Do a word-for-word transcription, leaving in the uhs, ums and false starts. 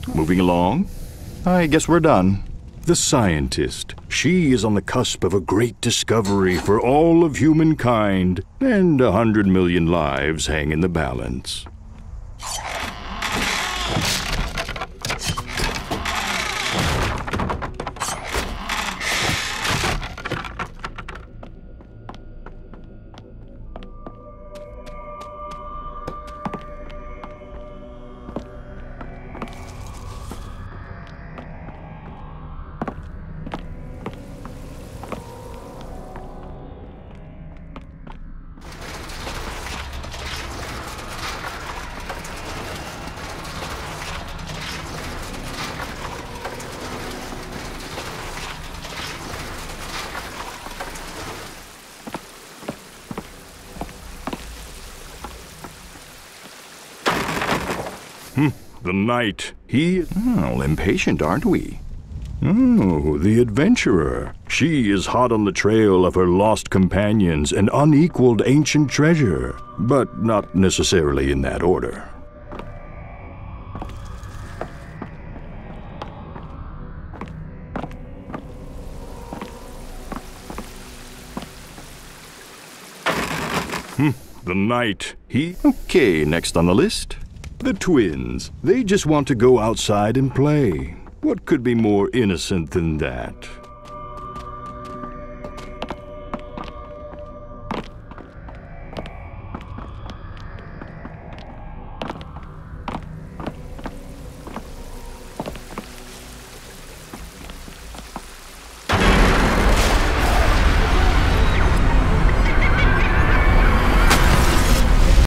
Moving along. I guess we're done. The scientist. She is on the cusp of a great discovery for all of humankind, and a hundred million lives hang in the balance. Hmm, the knight. He... Oh, impatient, aren't we? Oh, the adventurer. She is hot on the trail of her lost companions and unequaled ancient treasure, but not necessarily in that order. Hmm, the knight. He... Okay, next on the list. The twins. They just want to go outside and play. What could be more innocent than that?